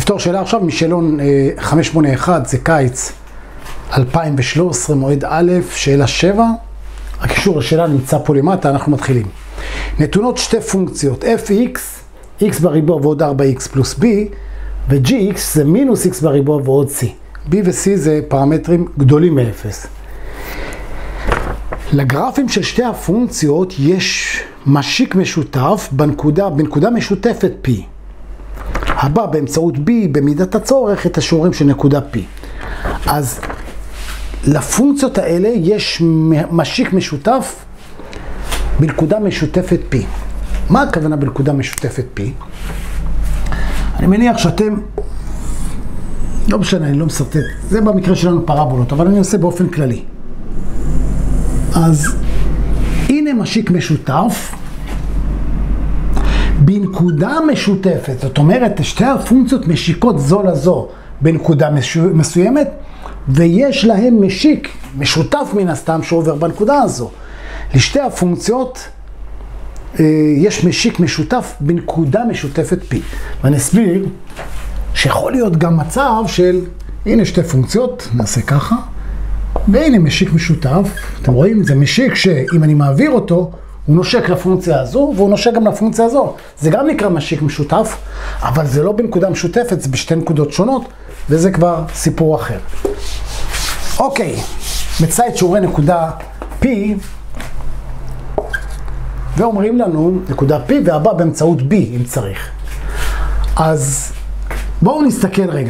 נפתור שאלה עכשיו משאלון 581, זה קיץ 2013, מועד א', שאלה 7. הקישור לשאלה נמצא פה למטה, אנחנו מתחילים. נתונות שתי פונקציות, fx, x בריבוע ועוד 4x פלוס b, ו-gx זה מינוס x בריבוע ועוד c. b ו-c זה פרמטרים גדולים מ-0. לגרפים של שתי הפונקציות יש משיק משותף בנקודה משותפת p. הבא באמצעות b במידת הצורך את השיעורים של נקודה p. אז לפונקציות האלה יש משיק משותף בנקודה משותפת p. מה הכוונה בנקודה משותפת p? אני מניח שאתם, לא משנה, אני לא מסרטט, זה במקרה שלנו פרבולות, אבל אני עושה באופן כללי. אז הנה משיק משותף בנקודה משותפת, זאת אומרת שתי הפונקציות משיקות זו לזו בנקודה מסוימת, ויש להם משיק משותף מן הסתם שעובר בנקודה הזו. לשתי הפונקציות יש משיק משותף בנקודה משותפת p. ואני אסביר שיכול להיות גם מצב של, הנה שתי פונקציות, נעשה ככה, והנה משיק משותף, אתם רואים? זה משיק שאם אני מעביר אותו, הוא נושק לפונקציה הזו, והוא נושק גם לפונקציה הזו. זה גם נקרא משיק משותף, אבל זה לא בנקודה משותפת, זה בשתי נקודות שונות, וזה כבר סיפור אחר. אוקיי, מצא את שיעורי נקודה P, ואומרים לנו נקודה P, והבא באמצעות B, אם צריך. אז בואו נסתכל רגע.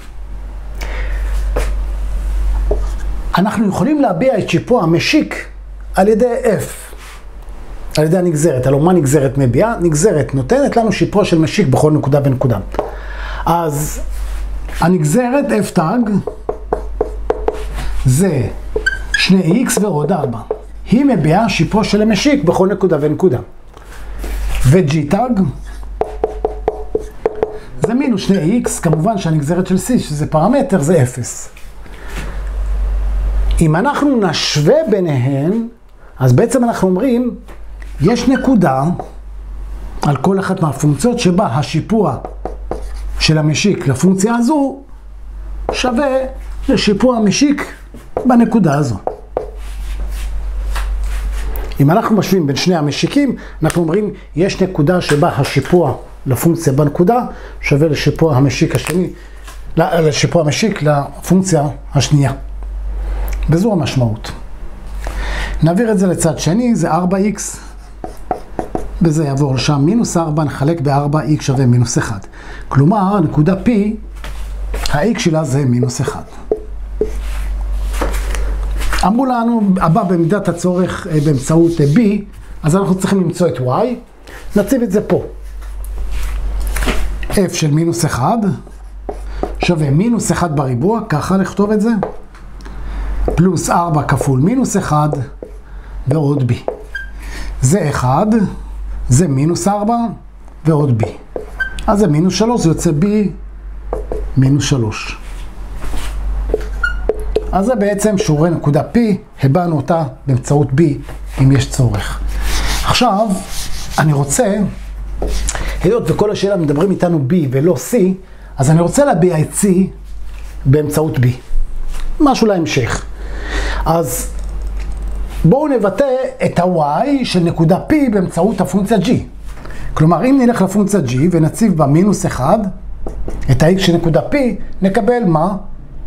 אנחנו יכולים להביע את שיפוע המשיק על ידי F. על ידי הנגזרת. הלוא מה נגזרת מביעה? נגזרת נותנת לנו שיפוע של משיק בכל נקודה ונקודה. אז הנגזרת F תג זה 2x ועוד 4. היא מביעה שיפוע של המשיק בכל נקודה ונקודה. ו-G תג זה מינוס 2x, כמובן שהנגזרת של C, שזה פרמטר, זה 0. אם אנחנו נשווה ביניהן, אז בעצם אנחנו אומרים, יש נקודה על כל אחת מהפונקציות שבה השיפוע של המשיק לפונקציה הזו שווה לשיפוע המשיק בנקודה הזו. אם אנחנו משווים בין שני המשיקים, אנחנו אומרים, יש נקודה שבה השיפוע לפונקציה בנקודה שווה לשיפוע המשיק השני, לשיפוע המשיק לפונקציה השנייה. וזו המשמעות. נעביר את זה לצד שני, זה 4x, וזה יעבור לשם מינוס 4, נחלק ב-4x שווה מינוס 1. כלומר, נקודה P, ה-x שלה זה מינוס 1. אמרו לנו, הבא במידת הצורך באמצעות B, אז אנחנו צריכים למצוא את y, נציב את זה פה. f של מינוס 1 שווה מינוס 1 בריבוע, ככה לכתוב את זה, פלוס 4 כפול מינוס 1 ועוד b. זה 1, זה מינוס 4 ועוד b. אז זה מינוס 3, זה יוצא b מינוס 3. אז זה בעצם שיעורי נקודה P, הבאנו אותה באמצעות B, אם יש צורך. עכשיו, אני רוצה, היות וכל השאלה מדברים איתנו B ולא C, אז אני רוצה להביע את C באמצעות B. משהו להמשך. אז בואו נבטא את ה-Y של נקודה P באמצעות הפונקציה G. כלומר, אם נלך לפונקציה G ונציב בה מינוס 1, את ה-X של נקודה P, נקבל מה?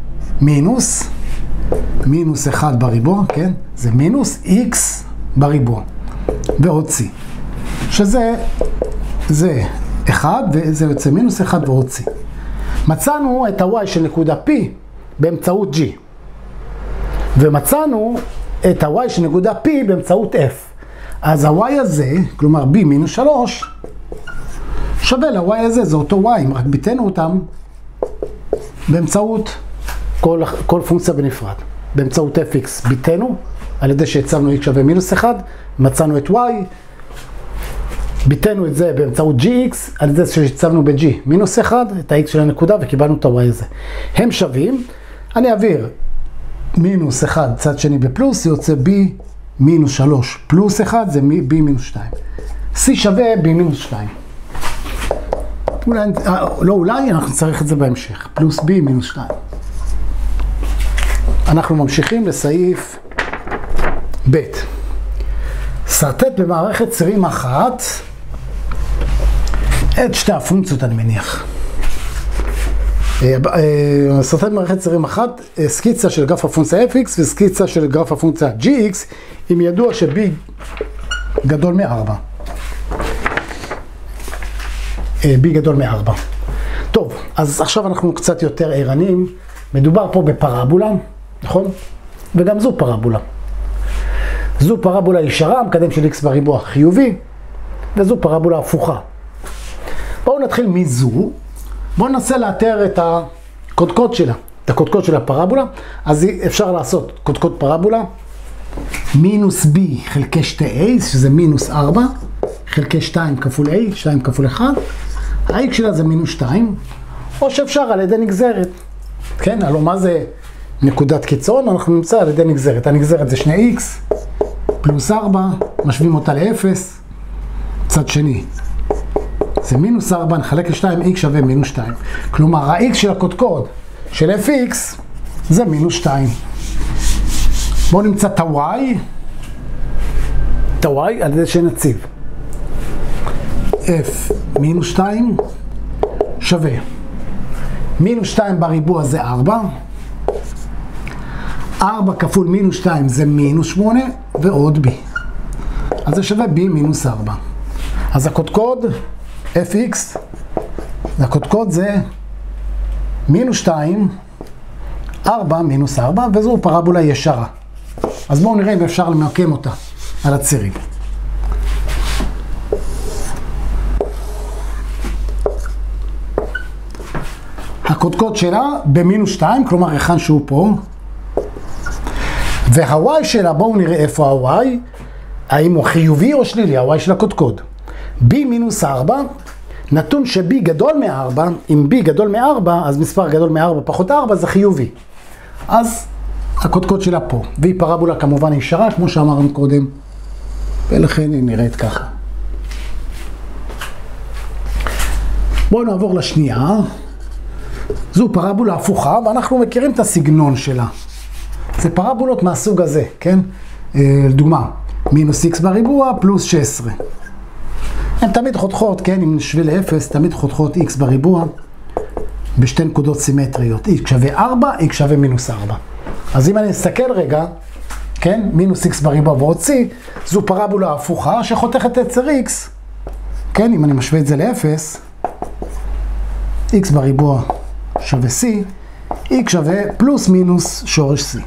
מינוס 1 בריבוע, כן? זה מינוס x בריבוע, ועוד c. שזה 1, וזה יוצא מינוס 1 ועוד c. מצאנו את ה-y של נקודה P באמצעות g. ומצאנו את ה-y של נקודה P באמצעות f. אז ה-y הזה, כלומר b מינוס 3, שווה ל-y הזה, זה אותו y, רק ביטאנו אותם באמצעות כל פונקציה בנפרד. באמצעות fx ביטאנו, על ידי שהצבנו x שווה מינוס 1, מצאנו את y, ביטאנו את זה באמצעות gx, על ידי שהצבנו ב-g מינוס 1, את ה-x של הנקודה, וקיבלנו את ה-y הזה. הם שווים, אני אעביר מינוס 1 צד שני בפלוס, זה יוצא b מינוס 3 פלוס 1, זה b מינוס 2. c שווה b מינוס 2. אולי, לא אולי, אנחנו נצטרך את זה בהמשך. פלוס b מינוס 2. אנחנו ממשיכים לסעיף ב'. סרטט במערכת צירים אחת את שתי הפונקציות, אני מניח. סרטט במערכת צירים אחת, סקיצה של גרף הפונקציה fx וסקיצה של גרף הפונקציה gx, אם ידוע ש-b גדול מ-4. b גדול מ-4. טוב, אז עכשיו אנחנו קצת יותר ערניים. מדובר פה בפרבולה, נכון? וגם זו פרבולה. זו פרבולה ישרה, מקדם של x בריבוע חיובי, וזו פרבולה הפוכה. בואו נתחיל מזו. בואו ננסה לאתר את הקודקוד שלה, את הקודקוד של הפרבולה. אז אפשר לעשות קודקוד פרבולה, מינוס b חלקי 2a, שזה מינוס 4, חלקי 2 כפול a, 2 כפול 1. ה-x שלה זה מינוס 2, או שאפשר על ידי נגזרת. כן, הלוא מה זה נקודת קיצון? אנחנו נמצא על ידי נגזרת. הנגזרת זה 2x פלוס 4, משווים אותה ל-0, צד שני. זה מינוס 4, נחלק ל-2, x שווה מינוס 2. כלומר, ה-x של הקודקוד של fx זה מינוס 2. בואו נמצא את ה-y, על ידי שנציב. f מינוס 2 שווה. מינוס 2 בריבוע זה 4. 4 כפול מינוס 2 זה מינוס 8 ועוד b. אז זה שווה b מינוס 4. אז הקודקוד fx, הקודקוד זה מינוס 2, 4 מינוס 4, וזו פרבולה ישרה. אז בואו נראה אם אפשר למקם אותה על הצירים. הקודקוד שלה במינוס 2, כלומר היכן שהוא פה. וה-y שלה, בואו נראה איפה ה-y, האם הוא חיובי או שלילי, ה-y של הקודקוד. b מינוס 4, נתון ש-b גדול מ-4, אם b גדול מ-4, אז מספר גדול מ-4 פחות 4 זה חיובי. אז הקודקוד שלה פה, והיא פרבולה כמובן ישרה, כמו שאמרנו קודם, ולכן היא נראית ככה. בואו נעבור לשנייה. זו פרבולה הפוכה, ואנחנו מכירים את הסגנון שלה. זה פרבולות מהסוג הזה, כן? לדוגמה, מינוס x בריבוע פלוס 16. הן תמיד חותכות, כן? אם נשווה ל-0, תמיד חותכות x בריבוע בשתי נקודות סימטריות. x שווה 4, x שווה מינוס 4. אז אם אני אסתכל רגע, כן? מינוס x בריבוע ועוד c, זו פרבולה הפוכה שחותכת עצר x. כן? אם אני משווה את זה ל-0, x בריבוע שווה c, x שווה פלוס מינוס שורש c.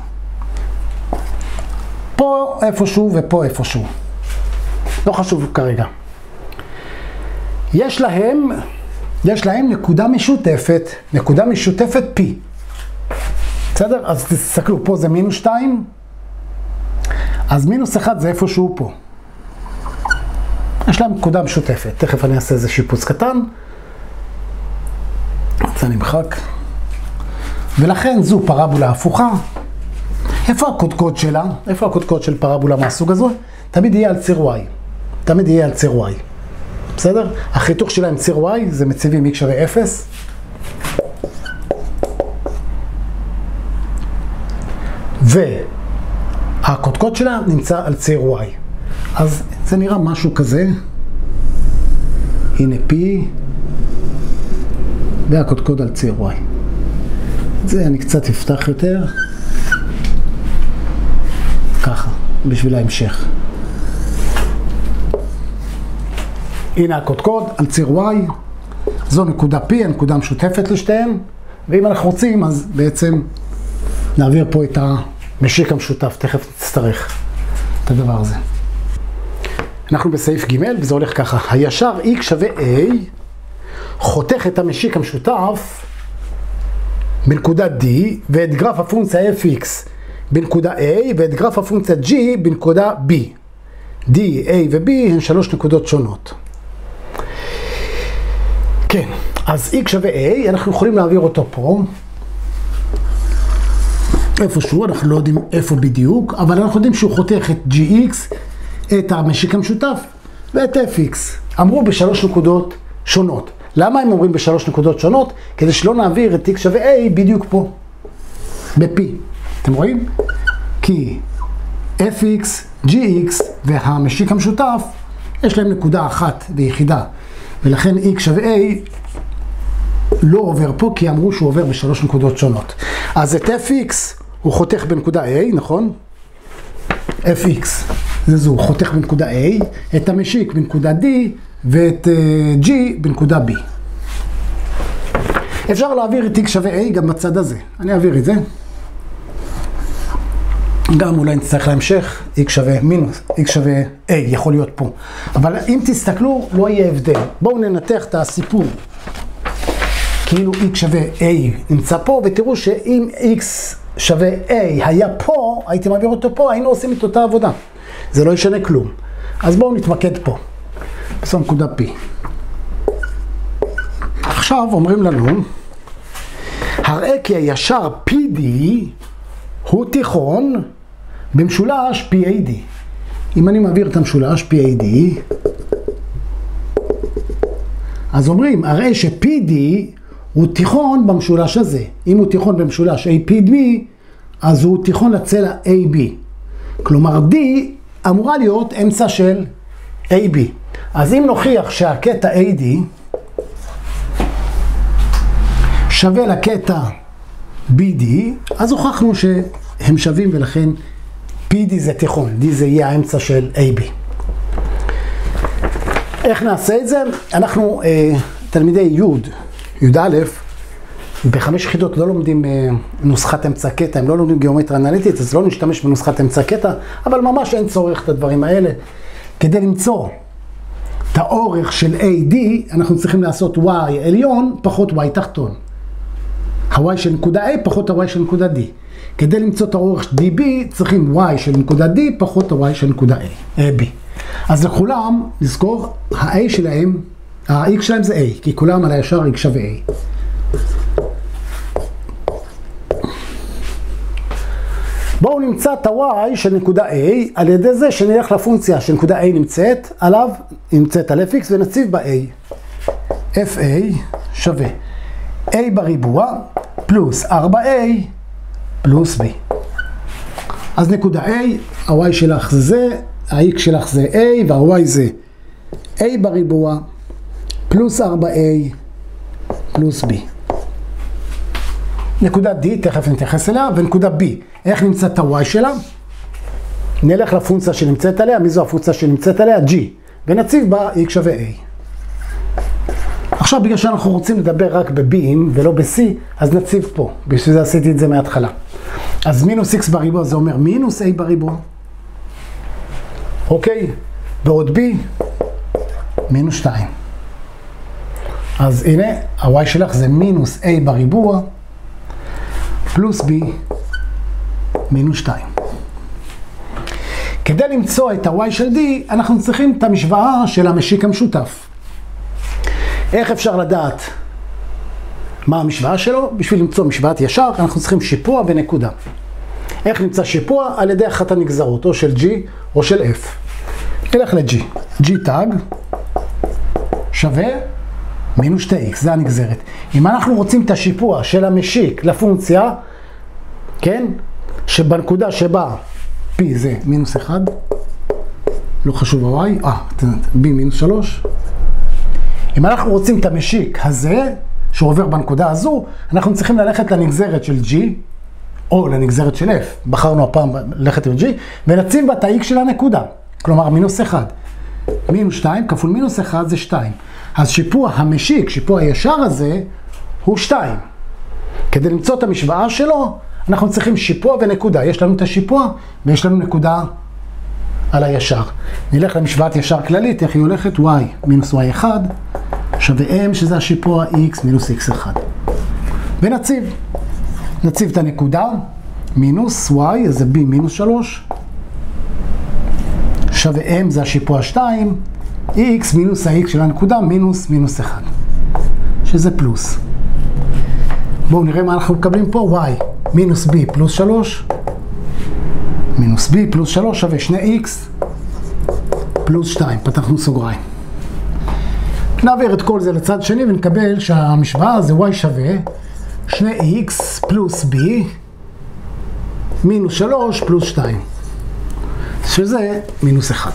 פה איפשהו ופה איפשהו. לא חשוב כרגע. יש להם נקודה משותפת p. בסדר? אז תסתכלו, פה זה מינוס 2, אז מינוס 1 זה איפשהו פה. יש להם נקודה משותפת. תכף אני אעשה איזה שיפוץ קטן. זה נמחק. ולכן זו פרבולה הפוכה. איפה הקודקוד שלה? איפה הקודקוד של פרבולה מהסוג הזו? תמיד יהיה על ציר y. תמיד יהיה על ציר y. בסדר? החיתוך שלה עם ציר y זה מציבים x שווה 0. והקודקוד שלה נמצא על ציר y. אז זה נראה משהו כזה. הנה p. והקודקוד על ציר y. זה אני קצת אפתח יותר. ככה, בשביל ההמשך. הנה הקודקוד על ציר y. זו נקודה p, הנקודה משותפת לשתיהן. ואם אנחנו רוצים, אז בעצם נעביר פה את המשיק המשותף. תכף נצטרך את הדבר הזה. אנחנו בסעיף ג' וזה הולך ככה. הישר x שווה a חותך את המשיק המשותף בנקודה d ואת גרף הפונקציה fx בנקודה a ואת גרף הפונקציה g בנקודה b. d, a ו-b הן שלוש נקודות שונות. כן, אז x שווה a, אנחנו יכולים להעביר אותו פה. איפשהו, אנחנו לא יודעים איפה בדיוק, אבל אנחנו יודעים שהוא חותך את gx, את המשיק המשותף, ואת fx. אמרו בשלוש נקודות שונות. למה הם אומרים בשלוש נקודות שונות? כדי שלא נעביר את x שווה a בדיוק פה, ב-p. אתם רואים? כי fx, gx והמשיק המשותף, יש להם נקודה אחת ויחידה, ולכן x שווה a לא עובר פה, כי אמרו שהוא עובר בשלוש נקודות שונות. אז את fx הוא חותך בנקודה a, נכון? fx זה זו, חותך בנקודה a, את המשיק בנקודה d, ואת g בנקודה b. אפשר להעביר את x שווה a גם בצד הזה. אני אעביר את זה. גם אולי נצטרך להמשך, x שווה מינוס, x שווה a, יכול להיות פה. אבל אם תסתכלו, לא יהיה הבדל. בואו ננתח את הסיפור. כאילו x שווה a נמצא פה, ותראו שאם x שווה a היה פה, הייתי מעביר אותו פה, היינו עושים את אותה עבודה. זה לא ישנה כלום. אז בואו נתמקד פה. בסוף נקודה p. עכשיו אומרים לנו, הראה כי הישר PD הוא תיכון במשולש PAD. אם אני מעביר את המשולש PAD, אז אומרים, הראה ש-PD הוא תיכון במשולש הזה. אם הוא תיכון במשולש APB, אז הוא תיכון לצלע AB. כלומר, D אמורה להיות אמצע של AB. אז אם נוכיח שהקטע AD שווה לקטע BD, אז הוכחנו שהם שווים, ולכן PD זה תיכון, D זה יהיה האמצע של AB. איך נעשה את זה? אנחנו תלמידי י"א, בחמש יחידות לא לומדים נוסחת אמצע קטע, הם לא לומדים גיאומטריה אנליטית, אז לא נשתמש בנוסחת אמצע קטע, אבל ממש אין צורך את הדברים האלה. כדי למצוא את האורך של AD, אנחנו צריכים לעשות y עליון פחות y תחתון. ה-y של נקודה A פחות ה-y של נקודה D. כדי למצוא את האורך DB, צריכים y של נקודה D פחות ה-y של נקודה B. אז לכולם, לזכור, ה-A שלהם, ה-x שלהם זה A, כי כולם על הישר x שווה A. בואו נמצא את ה-y של נקודה A, על ידי זה שנלך לפונקציה שנקודה A נמצאת, עליו נמצאת על fx ונציב ב-A. fa שווה a בריבוע פלוס 4a פלוס b. אז נקודה a, ה-y שלך זה, ה-x שלך זה a, וה-y זה a בריבוע פלוס 4a פלוס b. נקודה D, תכף נתייחס אליה, ונקודה B, איך נמצאת ה-y שלה? נלך לפונקציה שנמצאת עליה, מי זו הפונקציה שנמצאת עליה? G, ונציב בה x שווה a. עכשיו, בגלל שאנחנו רוצים לדבר רק ב-B'ים ולא ב-C, אז נציב פה, בשביל זה עשיתי את זה מההתחלה. אז מינוס x בריבוע זה אומר מינוס a בריבוע. אוקיי? ועוד B, מינוס 2. אז הנה, ה-y שלך זה מינוס a בריבוע, פלוס b, מינוס 2. כדי למצוא את ה-y של d, אנחנו צריכים את המשוואה של המשיק המשותף. איך אפשר לדעת מה המשוואה שלו? בשביל למצוא משוואת ישר, אנחנו צריכים שיפוע ונקודה. איך נמצא שיפוע? על ידי אחת הנגזרות, או של g או של f. נלך ל-g. g תג שווה מינוס 2x, זה הנגזרת. אם אנחנו רוצים את השיפוע של המשיק לפונקציה, כן? שבנקודה שבה p זה מינוס 1, לא חשוב ה-y, b מינוס 3. אם אנחנו רוצים את המשיק הזה, שעובר בנקודה הזו, אנחנו צריכים ללכת לנגזרת של g, או לנגזרת של f. בחרנו הפעם ללכת עם g, ונציב בה את ה-x של הנקודה. כלומר, מינוס 1. מינוס 2 כפול מינוס 1 זה 2. אז שיפוע המשיק, שיפוע הישר הזה, הוא 2. כדי למצוא את המשוואה שלו, אנחנו צריכים שיפוע ונקודה. יש לנו את השיפוע, ויש לנו נקודה על הישר. נלך למשוואת ישר כללית, איך היא הולכת? y מינוס y1 שווה m, שזה השיפוע x מינוס x1. ונציב. נציב את הנקודה, מינוס y, זה b מינוס 3, שווה m, זה השיפוע 2, x מינוס ה-x של הנקודה, מינוס מינוס 1, שזה פלוס. בואו נראה מה אנחנו מקבלים פה, y מינוס b פלוס 3, מינוס b פלוס 3 שווה 2x פלוס 2, פתחנו סוגריים. נעביר את כל זה לצד שני ונקבל שהמשוואה זה y שווה 2x פלוס b מינוס 3 פלוס 2, שזה מינוס 1.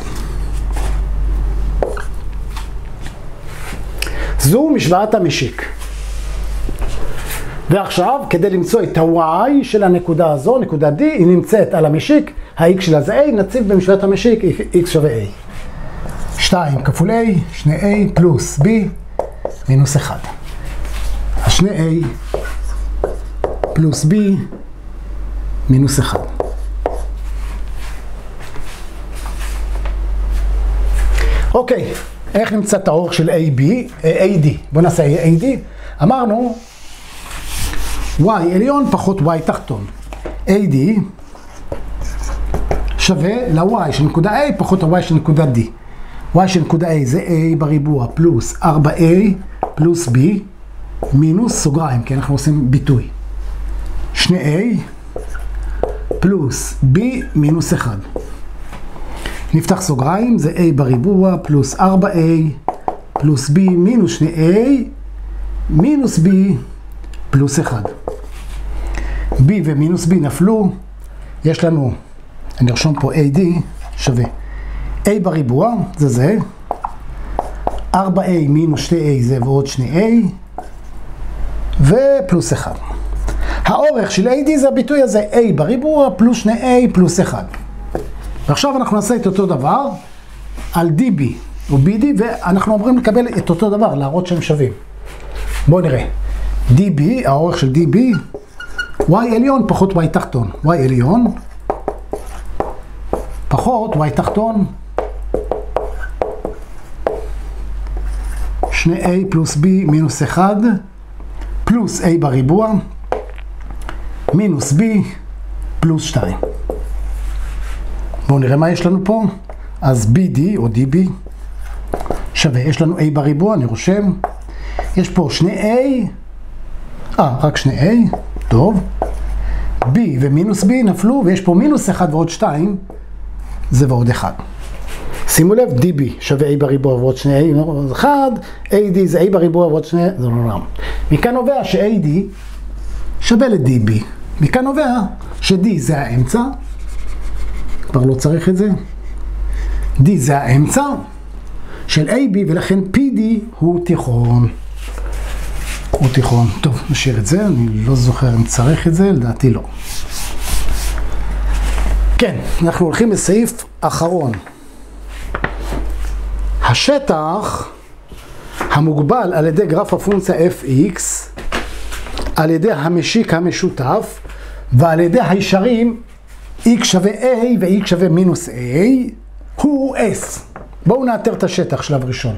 זו משוואת המשיק. ועכשיו, כדי למצוא את ה-y של הנקודה הזו, נקודה D, היא נמצאת על המשיק, ה-x שלה זה a, נציב במשוואת המשיק x שווה a. 2 כפול a, 2a פלוס b, מינוס 1. 2a פלוס b, מינוס 1. אוקיי, איך נמצא את האורך של AD? בואו נעשה AD. אמרנו y עליון פחות y תחתון. AD שווה ל-y של נקודה A פחות ה-y של נקודה D. y של נקודה A זה A בריבוע פלוס 4A פלוס B מינוס סוגריים, כי אנחנו עושים ביטוי. 2A פלוס B מינוס 1. נפתח סוגריים, זה A בריבוע פלוס 4A פלוס B מינוס 2A מינוס B פלוס 1. B ומינוס B נפלו, יש לנו, אני ארשום פה AD שווה A בריבוע, זה 4A מינוס 2A זה ועוד 2A ופלוס 1. האורך של AD זה הביטוי הזה, A בריבוע פלוס 2A פלוס 1. ועכשיו אנחנו נעשה את אותו דבר על DB או BD, ואנחנו אומרים לקבל את אותו דבר, להראות שהם שווים. בואו נראה. DB, האורך של DB, y עליון פחות y תחתון. y עליון פחות y תחתון, 2a פלוס b מינוס 1, פלוס a בריבוע, מינוס b פלוס 2. בואו נראה מה יש לנו פה. אז BD או DB שווה, יש לנו a בריבוע, אני רושם. יש פה 2a, רק 2a, טוב. b ומינוס b נפלו, ויש פה מינוס 1 ועוד 2, זה ועוד 1. שימו לב, DB שווה a בריבוע ועוד 2a, 1, AD זה a בריבוע ועוד 2, זה לא רם. מכאן נובע ש-AD שווה ל-DB. מכאן נובע ש-D זה האמצע, כבר לא צריך את זה. D זה האמצע של AB, ולכן PD הוא תיכון. הוא תיכון. טוב, נשאיר את זה, אני לא זוכר אם צריך את זה, לדעתי לא. כן, אנחנו הולכים לסעיף אחרון. השטח המוגבל על ידי גרף הפונקציה fx, על ידי המשיק המשותף, ועל ידי הישרים x שווה a ו-x שווה מינוס a, הוא s. בואו נאתר את השטח, שלב ראשון.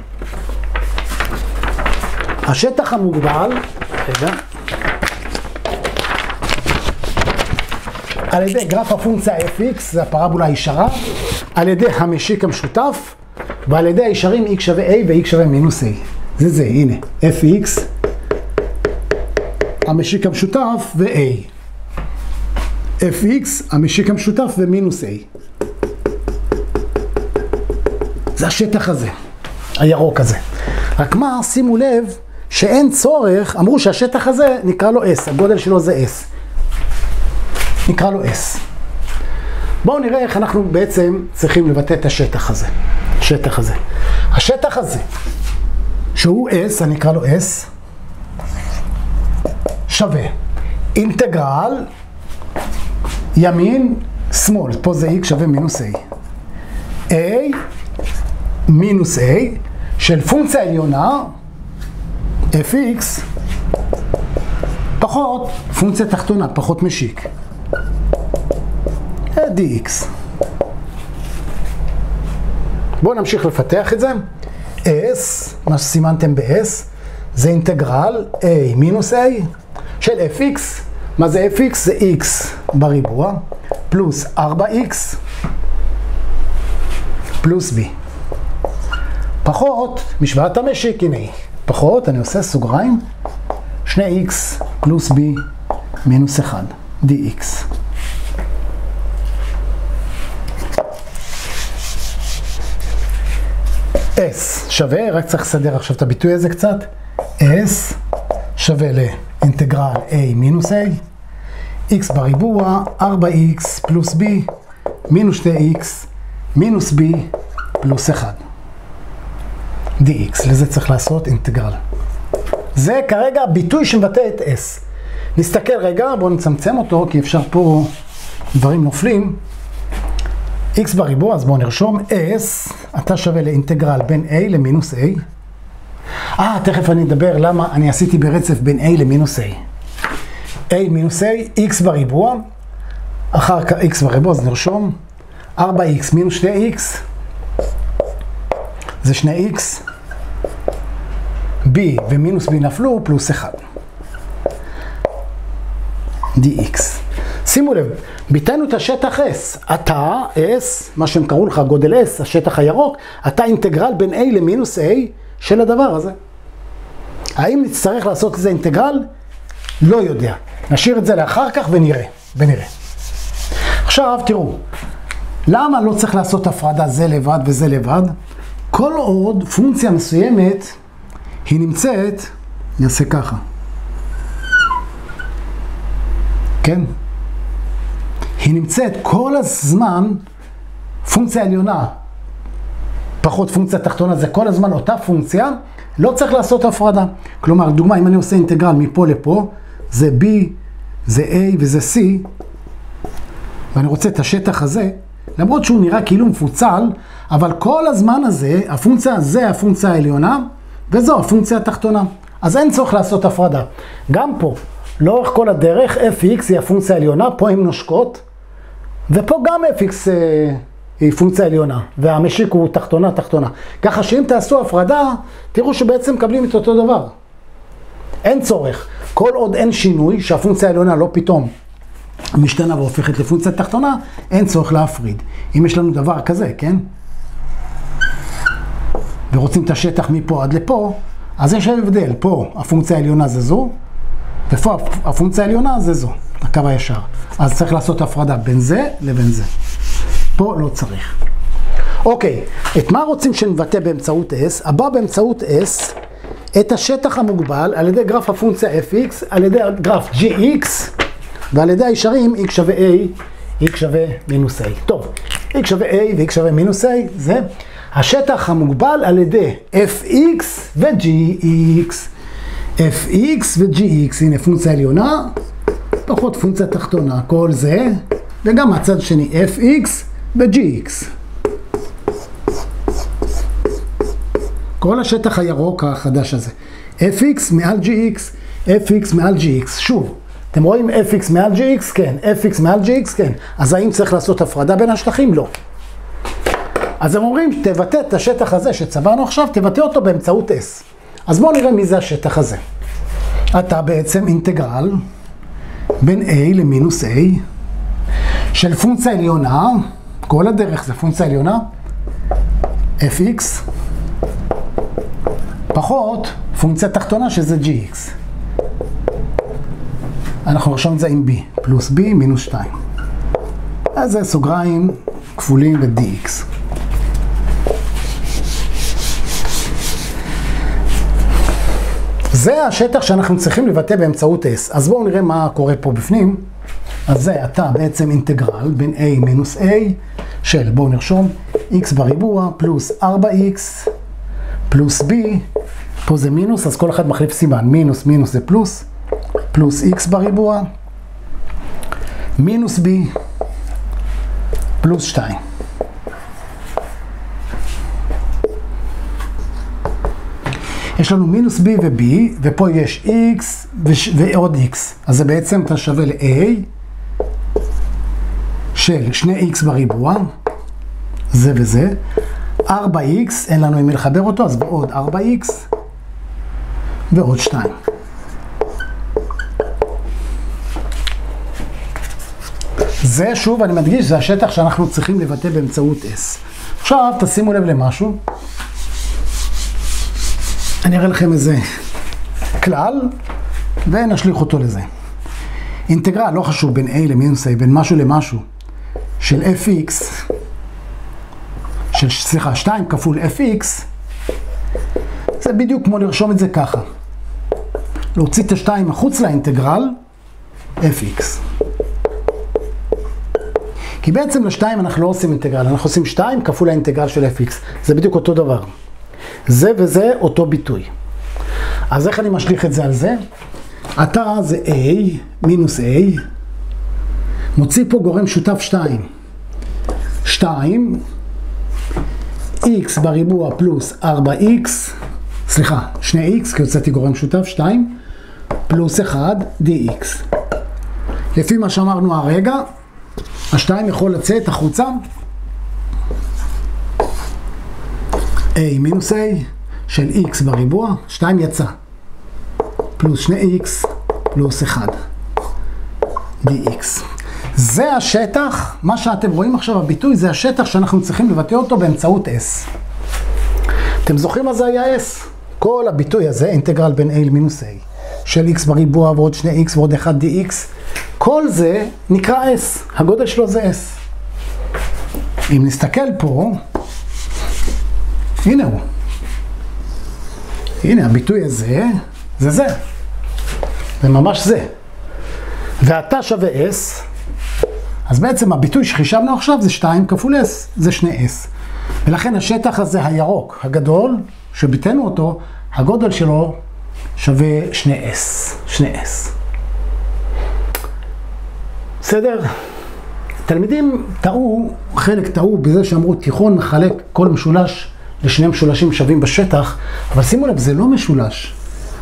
השטח המוגבל, על ידי גרף הפונקציה fx, זה הפרבולה הישרה, על ידי המשיק המשותף, ועל ידי הישרים x שווה a ו-x שווה מינוס a. זה, הנה, fx, המשיק המשותף ו-a. fx, המשיק המשותף ומינוס a. זה השטח הזה, הירוק הזה. רק מה, שימו לב שאין צורך, אמרו שהשטח הזה נקרא לו s, הגודל שלו זה s. נקרא לו s. בואו נראה איך אנחנו בעצם צריכים לבטא את השטח הזה. השטח הזה, שהוא s, אני אקרא לו s, שווה אינטגרל ימין, שמאל, פה זה x שווה מינוס a. a מינוס a של פונקציה עליונה, fx, פחות פונקציה תחתונה, פחות משיק, dx. בואו נמשיך לפתח את זה. s, מה שסימנתם ב-s, זה אינטגרל a מינוס a של fx. מה זה fx? זה x בריבוע, פלוס 4x, פלוס b. פחות משוואת המשיק, הנה, פחות, אני עושה סוגריים, 2x פלוס b מינוס 1, dx. S שווה, רק צריך לסדר עכשיו את הביטוי הזה קצת, S שווה לאינטגרל A מינוס A, x בריבוע, 4x פלוס b, מינוס 2x, מינוס b פלוס 1. dx, לזה צריך לעשות אינטגרל. זה כרגע ביטוי שמבטא את S. נסתכל רגע, בואו נצמצם אותו, כי אפשר פה דברים נופלים. x בריבוע, אז בואו נרשום S, אתה שווה לאינטגרל בין a למינוס a. תכף אני אדבר למה אני עשיתי ברצף בין a למינוס a. a מינוס a, x בריבוע, אחר כך x בריבוע, אז נרשום 4x מינוס 2x, זה 2x, b ומינוס b נפלו, פלוס 1. dx. שימו לב, ביטאנו את השטח S. אתה, S, מה שהם קראו לך, גודל S, השטח הירוק, אתה אינטגרל בין A למינוס A של הדבר הזה. האם נצטרך לעשות את זה אינטגרל? לא יודע. נשאיר את זה לאחר כך ונראה. עכשיו תראו, למה לא צריך לעשות הפרדה זה לבד וזה לבד? כל עוד פונקציה מסוימת היא נמצאת, נעשה ככה. כן? היא נמצאת כל הזמן פונקציה עליונה, פחות פונקציה תחתונה, זה כל הזמן אותה פונקציה, לא צריך לעשות הפרדה. כלומר, דוגמה, אם אני עושה אינטגרל מפה לפה, זה b, זה a וזה c, ואני רוצה את השטח הזה, למרות שהוא נראה כאילו מפוצל, אבל כל הזמן הזה, הפונקציה הזה, הפונקציה העליונה, וזו הפונקציה התחתונה. אז אין צורך לעשות הפרדה. גם פה, לאורך כל הדרך, fx היא הפונקציה העליונה, פה הן נושקות, ופה גם fx היא פונקציה עליונה, והמשיק הוא תחתונה. ככה שאם תעשו הפרדה, תראו שבעצם מקבלים את אותו דבר. אין צורך. כל עוד אין שינוי, שהפונקציה העליונה לא פתאום משתנה והופכת לפונקציה תחתונה, אין צורך להפריד. אם יש לנו דבר כזה, כן? ורוצים את השטח מפה עד לפה, אז יש הבדל. פה הפונקציה העליונה זה זו, ופה הפונקציה העליונה זה זו, הקו הישר. אז צריך לעשות הפרדה בין זה לבין זה. פה לא צריך. אוקיי, את מה רוצים שנבטא באמצעות S? הבא באמצעות S, את השטח המוגבל על ידי גרף הפונקציה fx, על ידי גרף gx, ועל ידי הישרים x שווה a, x שווה מינוס a. טוב, x שווה a ו-x שווה מינוס a, זה השטח המוגבל על ידי fx ו-gx. fx ו-gx, הנה פונקציה עליונה, פחות פונקציה תחתונה, כל זה, וגם מהצד שני fx ו-gx. כל השטח הירוק החדש הזה. fx מעל gx, fx מעל gx. שוב, אתם רואים fx מעל gx? כן. fx מעל gx? כן. אז האם צריך לעשות הפרדה בין השטחים? לא. אז הם אומרים, תבטא את השטח הזה שצברנו עכשיו, תבטא אותו באמצעות s. אז בואו נראה מי זה השטח הזה. אתה בעצם אינטגרל בין a למינוס a של פונקציה עליונה, כל הדרך זה פונקציה עליונה, fx, פחות פונקציה תחתונה שזה gx. אנחנו נרשום את זה עם b, פלוס b מינוס 2. אז זה סוגריים כפולים ו-dx. זה השטח שאנחנו צריכים לבטא באמצעות s. אז בואו נראה מה קורה פה בפנים. אז זה אתה בעצם אינטגרל בין a מינוס a של, בואו נרשום, x בריבוע פלוס 4x פלוס b, פה זה מינוס, אז כל אחד מחליף סימן, מינוס מינוס זה פלוס, פלוס x בריבוע, מינוס b, פלוס 2. יש לנו מינוס b ו-b, ופה יש x ועוד x. אז זה בעצם אתה שווה ל-a של 2x בריבוע, זה וזה, 4x, אין לנו עם מי לחבר אותו, אז בעוד 4x ועוד 2. זה שוב, אני מדגיש, זה השטח שאנחנו צריכים לבטא באמצעות s. עכשיו תשימו לב למשהו. אני אראה לכם איזה כלל, ונשליך אותו לזה. אינטגרל, לא חשוב, בין a למינוס a, בין משהו למשהו, של fx, סליחה, 2 כפול fx, זה בדיוק כמו לרשום את זה ככה. להוציא את ה-2 מחוץ לאינטגרל, fx. כי בעצם ל-2 אנחנו לא עושים אינטגרל, אנחנו עושים 2 כפול האינטגרל של fx. זה בדיוק אותו דבר. זה וזה אותו ביטוי. אז איך אני משליך את זה על זה? אתה זה a מינוס a, מוציא פה גורם שותף 2. 2, x בריבוע פלוס 4x, סליחה, 2x, כי הוצאתי גורם שותף 2, פלוס 1 dx. לפי מה שאמרנו הרגע, ה-2 יכול לצאת החוצה, a מינוס a של x בריבוע, 2 יצא, פלוס 2x פלוס 1 dx. זה השטח, מה שאתם רואים עכשיו הביטוי, זה השטח שאנחנו צריכים לבטא אותו באמצעות s. אתם זוכרים מה זה היה s? כל הביטוי הזה, אינטגרל בין a למינוס a, של x בריבוע ועוד 2x ועוד 1 dx, כל זה נקרא s, הגודל שלו זה s. אם נסתכל פה, הנה הוא. הנה הביטוי הזה, זה. זה ממש זה. ואתה שווה s, אז בעצם הביטוי שחישבנו עכשיו זה 2 כפול s, זה 2s. ולכן השטח הזה הירוק, הגדול, שביטאנו אותו, הגודל שלו שווה 2s. בסדר? תלמידים חלק טעו בזה שאמרו תיכון מחלק כל משולש לשני משולשים שווים בשטח, אבל שימו לב, זה לא משולש.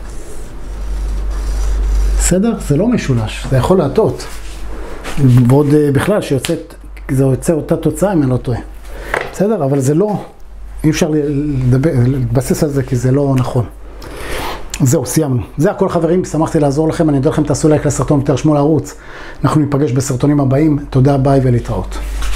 בסדר? זה לא משולש, זה יכול להטעות. ועוד בכלל זה יוצא אותה תוצאה אם אני לא טועה. בסדר? אבל זה לא, אי אפשר להתבסס על זה כי זה לא נכון. זהו, סיימנו. זה הכל חברים, שמחתי לעזור לכם, אני אדע לכם תעשו לייק לסרטון ותרשמו לערוץ. אנחנו ניפגש בסרטונים הבאים, תודה, ביי ולהתראות.